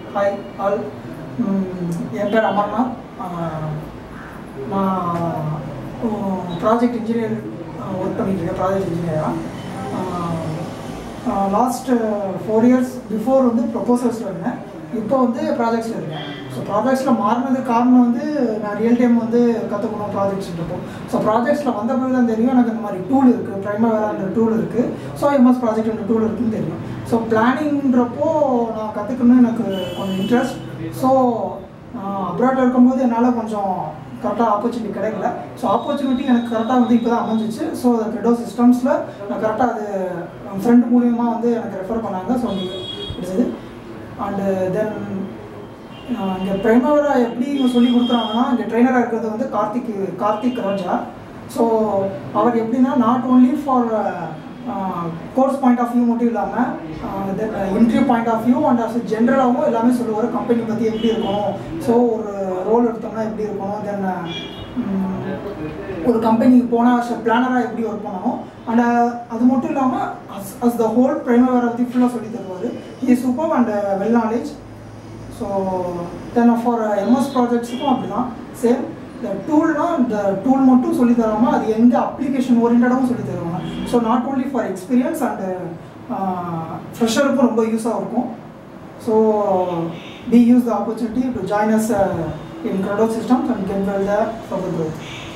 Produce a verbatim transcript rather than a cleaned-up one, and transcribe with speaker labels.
Speaker 1: Hi all. என் பேர் அமர்நாத். நான் project engineer work பண்ணிட்டுருக்கேன். ப்ராஜெக்ட் இன்ஜினியராக லாஸ்ட் ஃபோர் இயர்ஸ் பிஃபோர் வந்து ப்ரொபோசல்ஸில் இருந்தேன். இப்போ வந்து ப்ராஜெக்ட்ஸில் இருக்கேன். ஸோ ப்ராஜெக்ட்ஸில் மாறினதுக்கு காரணம் வந்து நான் ரியல் டைம் வந்து கற்றுக்கணும் ப்ராஜெக்ட்ஸ்ன்றப்போ. ஸோ ப்ராஜெக்ட்ஸில் வந்த பிறகு தான் தெரியும் எனக்கு இந்த மாதிரி டூல் இருக்குது, ப்ரைமவேரான்ற டூல் இருக்குது. ஸோ எம்எஸ் ப்ராஜெக்ட்ன்ற டூல் இருக்குதுன்னு தெரியும். ஸோ பிளானிங்கிறப்போ நான் கற்றுக்கணும்னு எனக்கு கொஞ்சம் இன்ட்ரெஸ்ட். ஸோ அப்ராட் இருக்கும்போது என்னால் கொஞ்சம் கரெக்டாக ஆப்பர்ச்சுனிட்டி கிடைக்கல. ஸோ ஆப்பர்ச்சுனிட்டி எனக்கு கரெக்டாக வந்து இப்போ தான் அமைஞ்சிச்சு. ஸோ CREDO சிஸ்டம்ஸில் நான் கரெக்டாக அது என் ஃப்ரெண்டு மூலியமாக வந்து எனக்கு ரெஃபர் பண்ணாங்க. ஸோ கிடைச்சது. அண்டு தென் இங்கே பிரைமவேரா எப்படி சொல்லி கொடுக்குறாங்கன்னா, இங்கே ட்ரெயினராக இருக்கிறது வந்து கார்த்திக் கார்த்திக் ராஜா. ஸோ அவர் எப்படின்னா not only for course point of view மட்டும் இல்லாமல் then interview point of view and as ஜென்ரலாகவும் எல்லாமே சொல்லுவார். கம்பெனி பற்றி எப்படி இருக்கணும், ஸோ ஒரு ரோல் எடுத்தோம்னா எப்படி இருக்கணும், தென் ஒரு கம்பெனிக்கு போனால் அஸ் பிளானராக எப்படி ஒர்க் பண்ணணும். அண்ட் அது மட்டும் இல்லாமல் as as the whole Primavera பற்றி ஃபுல்லாக சொல்லி தருவார். He is super and well knowledge. So then for MS ப்ராஜெக்ட்ஸுக்கும் அப்படி தான் சேம். இந்த டூல்னால் இந்த டூல் மட்டும் சொல்லி தராமல் அது எங்கே அப்ளிகேஷன் ஓரியன்டாகவும் சொல்லி தருவாங்க. So not only for experience and ஃப்ரெஷருக்கும் ரொம்ப யூஸாக இருக்கும். So we use the opportunity to join us uh, in CREDO Systems and get well there for the growth.